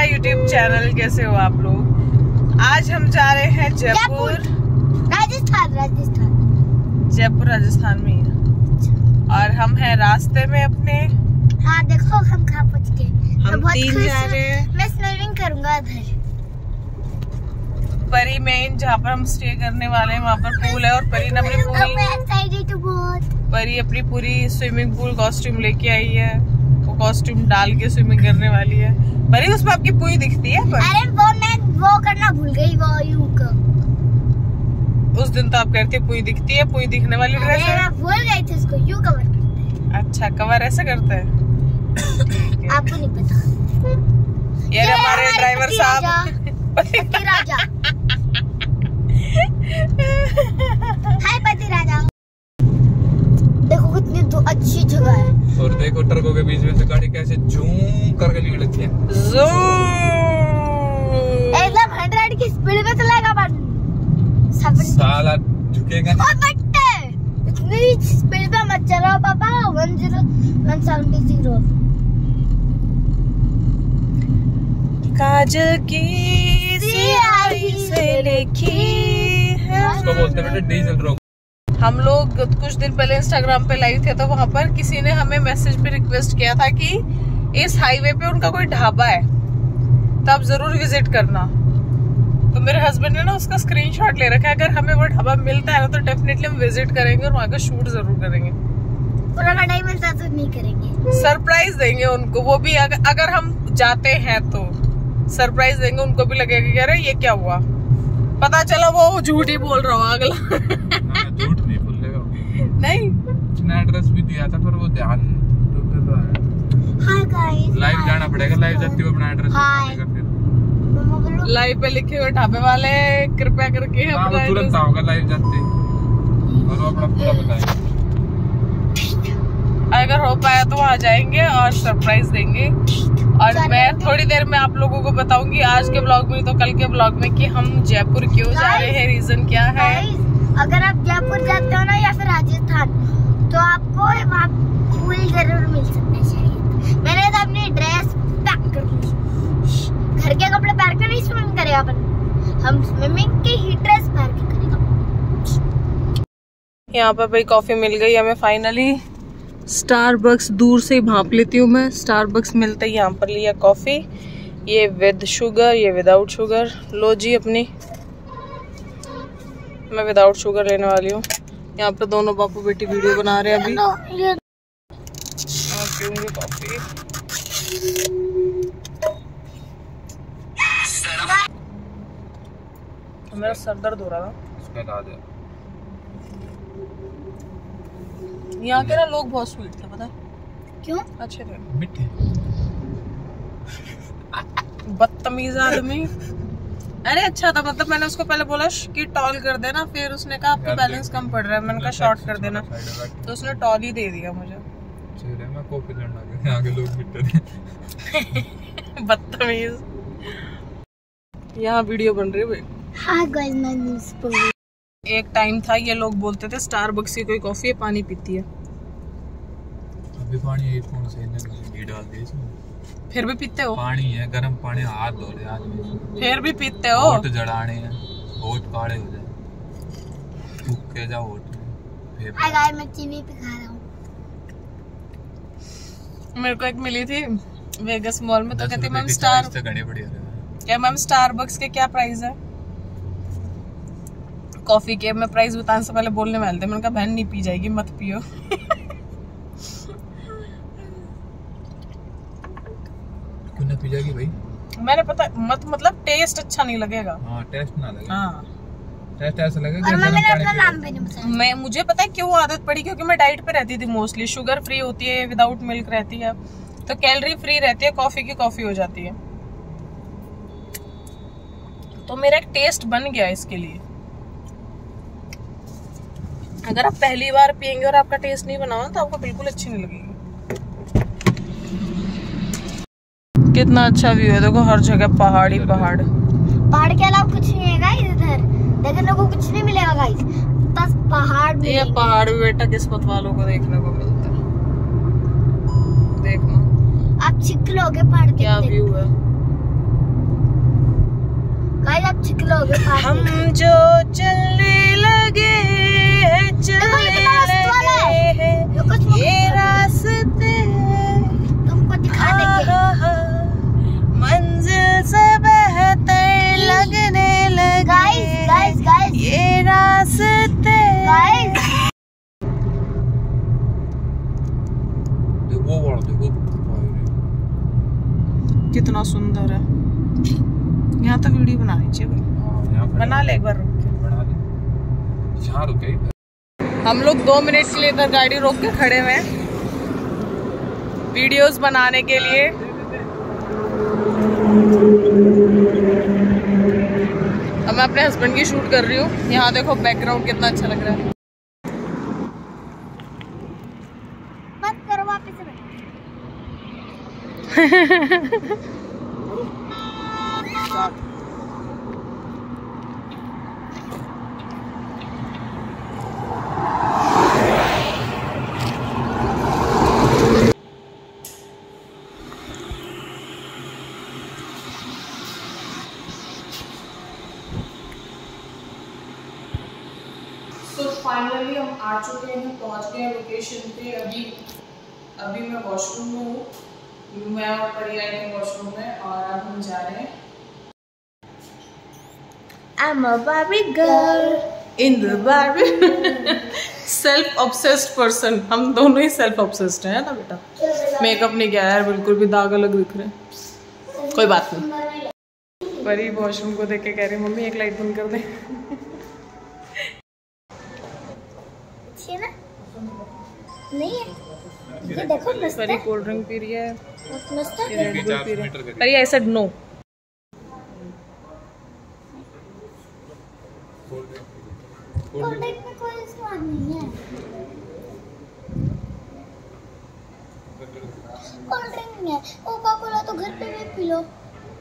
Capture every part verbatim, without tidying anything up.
YouTube channel. कैसे हो आप लोग? आज हम जा रहे हैं जयपुर, राजस्थान राजस्थान जयपुर राजस्थान में ही। और हम हैं रास्ते में अपने। हाँ देखो हम कहाँ पहुँच गए। हम तीन जा रहे हैं। मैं स्विमिंग करूँगा उधर परी मेन, जहाँ पर हम स्टे करने वाले हैं वहाँ पर पूल है। और परी ने अपनी पूरी परी अपनी पूरी स्विमिंग पूल कॉस्ट्यूम लेके आई है। वो कॉस्ट्यूम डाल के स्विमिंग करने वाली है। परी उसमें आपकी पूरी दिखती है पर? अरे वो मैं वो करना भूल गई, वो यूं का। उस दिन तो आप कहते हैं पूरी दिखती है, पूरी दिखने वाली ड्रेस है। मैं भूल गई थी, उसको यूं कवर करते हैं। अच्छा कवर ऐसे करते हैं? आपको नहीं पता? ये हमारे ड्राइवर साहब पति राजा। हाय पति राजा। देखो कितनी तो अच्छी जगह है। और देखो ट्रकों के बीच में से गाड़ी कैसे जूम करके निकलती है। एकदम हंड्रेड की स्पीड में चलेगा बट साला झुकेगा नहीं। इतनी स्पीड में मत चलाओ पापा। One zero one seventy zero. काजल की सियाही से लिखी है। उसको बोलते हैं बेटे डीजल रोक। हम लोग कुछ दिन पहले इंस्टाग्राम पे लाइव थे तो वहाँ पर किसी ने हमें मैसेज पे रिक्वेस्ट किया था कि इस हाईवे पे उनका कोई ढाबा है तो आप जरूर विजिट करना। तो मेरे हस्बैंड ने ना उसका स्क्रीनशॉट ले रखा है। अगर हमें वो ढाबा मिलता है ना तो डेफिनेटली हम विजिट करेंगे और वहाँ का शूट जरूर करेंगे। पुराना टाइम मिलता तो नहीं करेंगे, सरप्राइज देंगे उनको। वो भी अगर, अगर हम जाते हैं तो सरप्राइज देंगे। उनको भी लगेगा कि अरे ये क्या हुआ, पता चला वो झूठ ही बोल रहा हो अगला। झूठ नहीं बोलेगा नहीं, उसने एड्रेस भी दिया था पर वो ध्यान तो कर रहा है। हाय गाइस, लाइव जाना पड़ेगा। लाइव जाते हुए अपना एड्रेस बताएगा फिर। लाइव पे लिखे हुए ढाबे वाले कृपया करके अपना तुरंत आओगे लाइव जाते और वो अपना पूरा बताएगा। अगर हो पाया तो वहाँ जाएंगे और सरप्राइज देंगे। और मैं थोड़ी देर में आप लोगों को बताऊंगी आज के ब्लॉग में तो कल के ब्लॉग में कि हम जयपुर क्यों जा रहे हैं, रीजन क्या है। अगर आप जयपुर जाते हो ना या फिर राजस्थान तो आपको वहाँ फूल जरूर मिल सकते हैं शायद। मैंने तो अपनी ड्रेस पैक कर ली। घर के कपड़े पहन कर नहीं स्विमिंग करेगा अपन, हम स्विमिंग की ही ड्रेस पहन के करेगा। यहाँ पर भाई कॉफी मिल गई हमें फाइनली। स्टारबक्स दूर से ही भांप लेती हूँ मैं। स्टारबक्स मिलते ही यहाँ पर लिया कॉफी। ये विद शुगर, ये विदाउट शुगर। लो जी अपनी, मैं विदाउट शुगर लेने वाली हूँ। यहाँ पर दोनों बापू बेटी वीडियो बना रहे हैं अभी। पीऊंगी कॉफी। मेरा सर दर्द हो रहा था। यहाँ के ना लोग बहुत स्वीट थे, पता है क्यों? अच्छे थे, मीठे। बदतमीज आदमी। अरे अच्छा था, मतलब मैंने उसको पहले बोला कि टॉल कर देना, फिर उसने कहा आपका बैलेंस कम पड़ रहा है। मैंने कहा शॉर्ट कर देना, तो उसने टॉल ही दे दिया मुझे। मैं कॉफी लेने आगे लोग मीठे थे। बदतमीज। यहाँ वीडियो बन रही है भाई। हाँ गाइस, मैं एक टाइम था ये लोग बोलते थे स्टारबक्स की कोई कॉफी है पानी पीती है। अभी पानी एक कौन से घी डाल दिए इसमें। फिर भी पीते हो? पानी है गर्म पानी, हाथ धो रहे आदमी। फिर भी पीते हो? होठ जड़ाने हैं, होठ काले हो जाए, थूक के जाओ होठ में। हाय गाइस, मैं चीनी पे खा रहा हूँ। मेरे को एक मिली थी वेगस मॉल में, तो कहती मैम स्टार क्या मैम स्टारबक्स के क्या प्राइस है कॉफी के। मैं प्राइस बताने से पहले बोलने वाले थे, मैंने कहा बहन नहीं पी जाएगी, मत पियो। क्यों ना पी जाएगी भाई? मैंने पता मत मतलब टेस्ट अच्छा नहीं लगेगा। हाँ टेस्ट ना लगे। हाँ टेस्ट ऐसा लगेगा। मैं मुझे पता है क्यों आदत पड़ी, क्योंकि मैं डाइट पे रहती थी मोस्टली। शुगर फ्री होती है, विदाउट मिल्क रहती है, तो कैलोरी फ्री रहती है। कॉफी की कॉफी हो जाती है, तो मेरा एक टेस्ट बन गया इसके लिए। अगर आप पहली बार पियेंगे और आपका टेस्ट नहीं बना हो तो आपको बिल्कुल अच्छी नहीं लगेगी। कितना अच्छा व्यू है, देखो हर जगह पहाड़ी पहाड़। पहाड़ के अलावा कुछ नहीं है गाइस इधर, देखने को कुछ नहीं मिलेगा गाइस, बस पहाड़। ये पहाड़ भी बेटा किस्मत वालों को देखने को मिलता है। देखना आप चिक लोगे पहाड़। क्या व्यू है। गाइस आप चिकलोगे हम जो चलने लगे हैं, चलने लगे हैं ये रास्ते, तुमको दिखा देंगे मंजिल से बेहतर लगने लगे गाइस गाइस गाइस ये रास्ते। गाइस देखो वाला देखो कितना सुंदर है। यहाँ तक वीडियो बनानी चाहिए भाई, बना ले एक बार रुक के। बना ले यहाँ रुके। हम लोग दो मिनट के लिए इधर गाड़ी रोक के खड़े हुए हैं वीडियोस बनाने के लिए। अब मैं अपने हस्बैंड की शूट कर रही हूँ। यहाँ देखो बैकग्राउंड कितना अच्छा लग रहा है। मत करो वापस से तो फाइनली हम आ चुके हैं, पहुंच गए हैं लोकेशन पे। अभी अभी मैं वॉशरूम में हूँ, मैं और परी आई हूँ वॉशरूम में और अब हम जा रहे हैं। I'm a Barbie girl in the Barbie self obsessed person. हम दोनों ही सेल्फ ऑब्सेस्ड हैं ना बेटा। मेकअप नहीं किया यार, बिल्कुल भी दाग अलग दिख रहे हैं। कोई बात नहीं। परी वॉशरूम को देख के कह रही मम्मी एक लाइट बंद कर दे। ना नहीं है ये देखो मस्त परी है, कोल्ड ड्रिंक पी रही है, मस्त मस्त है। रेड बुल पी रही है। Pari I said no. Cold drink में कोई स्वाद नहीं है। कोल्ड ड्रिंक में कोका कोला तो घर पे भी पी लो।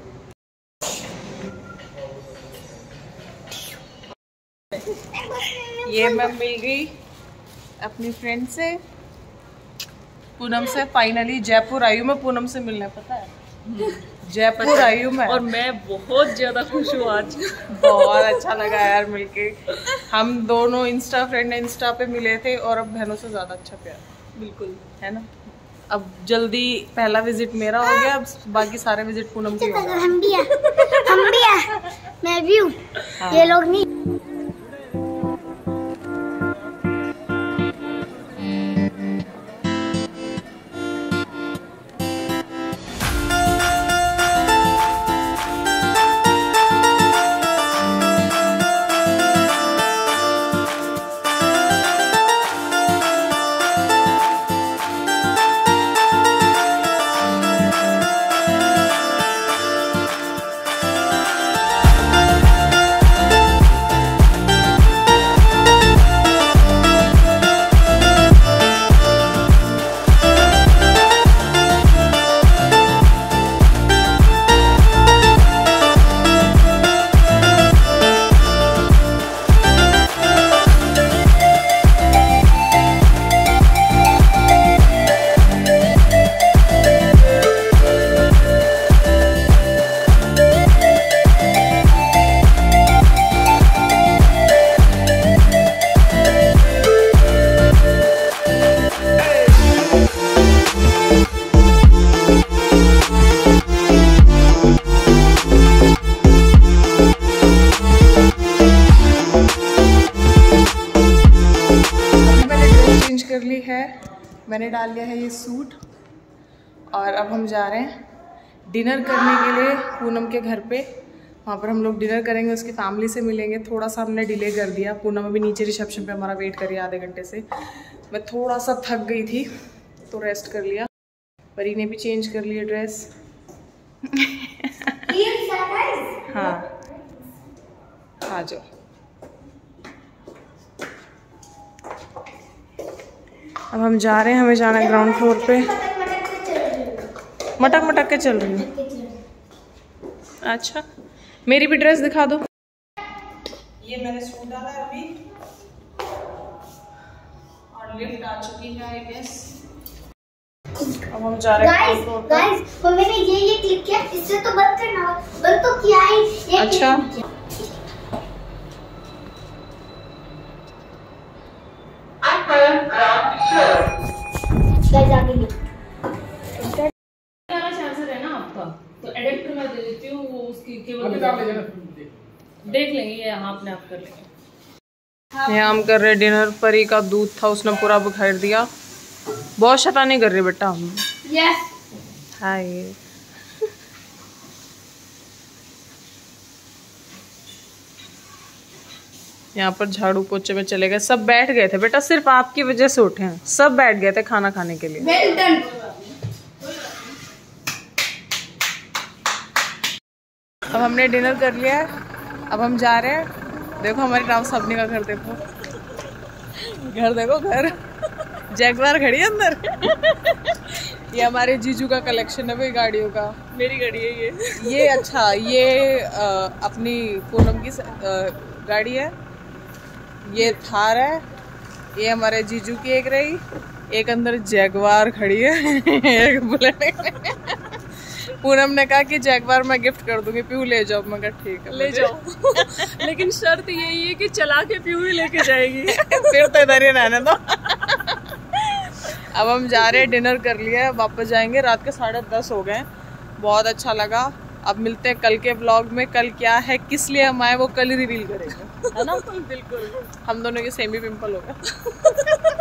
ये मैं मिल गई अपनी फ्रेंड से, पूनम से। फाइनली जयपुर आई हूँ मैं पूनम से मिलने, पता है जयपुर आई हूँ मैं। और मैं बहुत ज्यादा खुश हूँ आज। बहुत अच्छा लगा यार मिलके। हम दोनों इंस्टा फ्रेंड इंस्टा पे मिले थे और अब बहनों से ज्यादा अच्छा प्यार। बिल्कुल है ना। अब जल्दी पहला विजिट मेरा हो गया, अब बाकी सारे विजिट पूनम की होगा। हम भी है हम भी है मैं भी हूँ, ये लोग नहीं। मैंने डाल लिया है ये सूट और अब हम जा रहे हैं डिनर करने के लिए पूनम के घर पे। वहाँ पर हम लोग डिनर करेंगे, उसकी फैमिली से मिलेंगे। थोड़ा सा हमने डिले कर दिया, पूनम अभी नीचे रिसेप्शन पे हमारा वेट करी आधे घंटे से। मैं थोड़ा सा थक गई थी तो रेस्ट कर लिया। परी ने भी चेंज कर लिया ड्रेस। हाँ आ जाओ। अब हम जा रहे हैं, हमें जाना है ग्राउंड फ्लोर पे। मटक मटक के चल रही हूँ। अच्छा मेरी भी ड्रेस दिखा दो। ये मैंने सूट डाला है अभी और लिफ्ट आ चुकी है आई गेस। अब हम जा रहे हैं गाइस गाइस मैंने ये ये क्लिक किया, इससे तो बंद करना, बंद तो किया ही। अच्छा तो एडेप्टर मैं दे देती हूँ, वो उसकी केबल देख लेंगे, ये यहाँ अपने आप कर लेंगे। यहाँ हम कर रहे डिनर। परी का दूध था, उसने पूरा बुखार दिया। बहुत शैतानी कर रही बेटा। हम यस हाय। यहाँ पर झाड़ू पोछे में चले गए, सब बैठ गए थे बेटा, सिर्फ आपकी वजह से उठे हैं। सब बैठ गए थे खाना खाने के लिए। Well done. अब हमने डिनर कर लिया है, अब हम जा रहे हैं। देखो हमारी राम साहब का घर, देखो घर, देखो घर। जैगवार खड़ी है अंदर। ये हमारे जीजू का कलेक्शन है भाई गाड़ियों का। मेरी गाड़ी है ये। ये अच्छा, ये आ, अपनी पूनम की आ, गाड़ी है। ये थार है। ये हमारे जीजू की एक रही, एक अंदर जैगवार खड़ी है। एक बुलेट। पूनम ने कहा कि जैगवार मैं गिफ्ट कर दूंगी, पीयू ले जाओ। मैं कहा ठीक है ले जाओ। लेकिन शर्त यही है कि चला के पीयू ही लेके जाएगी। फिर तो इधर ही रहने दो। अब हम जा रहे हैं, डिनर कर लिया है, वापस जाएंगे। रात के साढ़े दस हो गए। बहुत अच्छा लगा। अब मिलते हैं कल के व्लॉग में। कल क्या है, किस लिए हम आए, वो कल ही रिवील करेंगे, है ना। बिल्कुल। हम दोनों के सेमी पिंपल हो गए।